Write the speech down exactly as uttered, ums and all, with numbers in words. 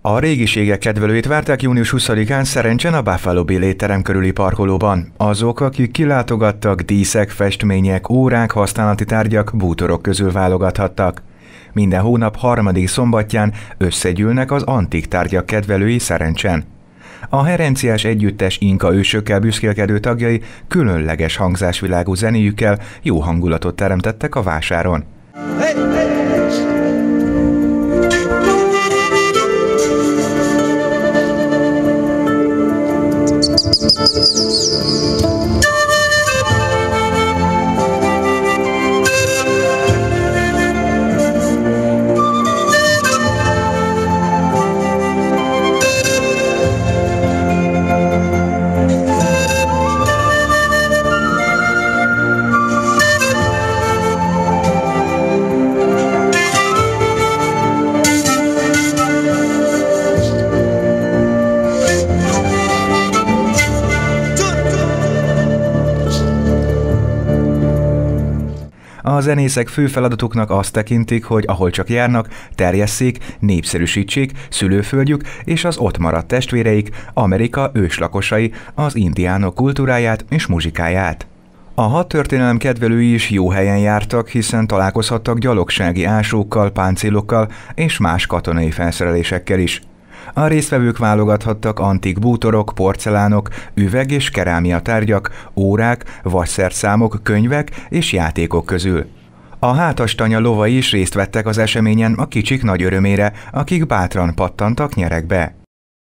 A régiségek kedvelőit várták június huszadikán Szerencsen a Buffalo Bill étterem körüli parkolóban. Azok, akik kilátogattak, díszek, festmények, órák, használati tárgyak, bútorok közül válogathattak. Minden hónap harmadik szombatján összegyűlnek az antik tárgyak kedvelői Szerencsen. A herenciás együttes inka ősökkel büszkélkedő tagjai különleges hangzásvilágú zenéjükkel jó hangulatot teremtettek a vásáron. Hey, hey! A zenészek fő feladatuknak azt tekintik, hogy ahol csak járnak, terjesszék, népszerűsítsék szülőföldjük és az ott maradt testvéreik, Amerika őslakosai, az indiánok kultúráját és muzsikáját. A hadtörténelem kedvelői is jó helyen jártak, hiszen találkozhattak gyalogsági ásókkal, páncélokkal és más katonai felszerelésekkel is. A résztvevők válogathattak antik bútorok, porcelánok, üveg- és kerámia tárgyak, órák, vasszerszámok, könyvek és játékok közül. A hátastanya lovai is részt vettek az eseményen a kicsik nagy örömére, akik bátran pattantak nyerekbe.